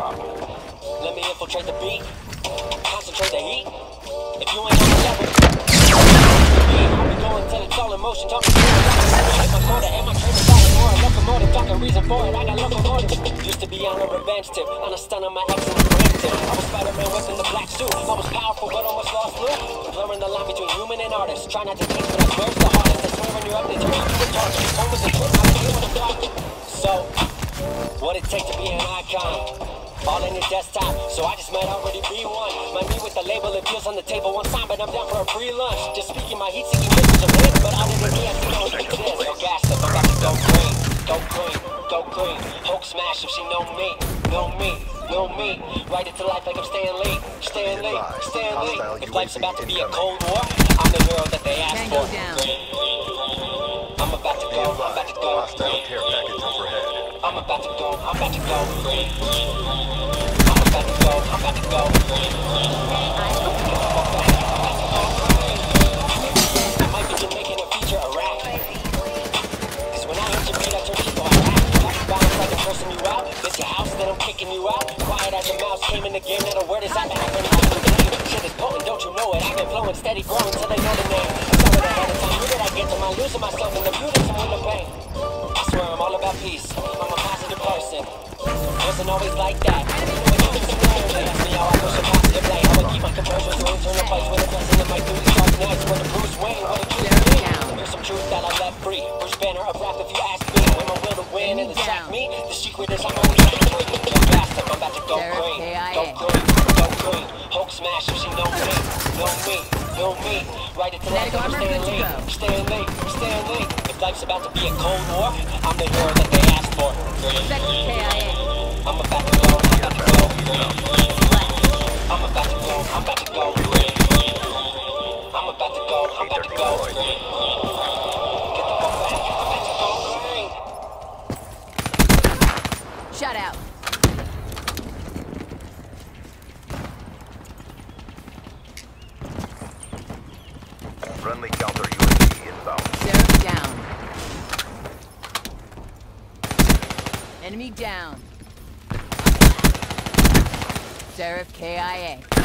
Let me infiltrate the beat, concentrate the heat. If you ain't on the level, I'll be going till it's all in motion. Talking to hit my quota and my train is solid more. Locomotive, talking reason for it. I got locomotive. Used to be on a revenge tip, on a stun on my ex and a preemptive. I was Spider-Man whipping the black suit. I was powerful but almost lost loop. Blurring the line between human and artist. Try not to think, but I swear it's the hardest. I swear when you're up, they turn you to the target. Home is a trip, I'm feeling the dark. So, what it take to be an icon? All in your desktop, so I just might already be one. My me with the label, it feels on the table one time, but I'm down for a free lunch. Just speaking my heat, seeking missions of hit, but other than me, I see no exist. No gas up, I'm about to go green, go green, go green. Hulk smash if she know me, know me, know me. Write it to life like I'm Stan Lee, Stan Lee, Stan Lee. If life's about to be a cold war, I'm the hero that they asked for. I'm about to go, I'm about to go. I'm about to go, I'm about to go. I'm about to go, I'm about to go. I might be just making a feature a rap. Cause when I hit your beat, I turn people out rap. You bounce like I'm cursing you out. This your house, then I'm kicking you out. Quiet as a mouse, came in the game, now the word is out. I've been out in the game. Shit is potent, don't you know it? I've been flowing steady, growing till they know the name. I started ahead of time, who did I get to? I'm losing myself in the beauty, so in the pain. I swear I'm all about peace. I'm a positive person. Wasn't always like that. They ask me how I push a positive light. How I keep my composure through internal fights with a blessing in my duty dark nights. Where the Bruce Wayne, what it truth me. Here's some truth that I left free. Bruce Banner of rap if you ask me. When my will to win and attack me. The secret is I'm only angry. No gas up, I'm about to go green. Go green, go green. Hulk smash if she know me. Know me, know me. Write it to life like I'm Stan Lee, Stan Lee, Stan Lee. If life's about to be a cold war, I'm the hero that they asked for. I'm about to go, I'm about to go. I'm about to go, I'm about to go. I'm about to go, I'm about to go. Get the fuck back, I'm about to go green. Shut out. Friendly counter UAV inbound. Seraph down. Enemy down. Seraph KIA.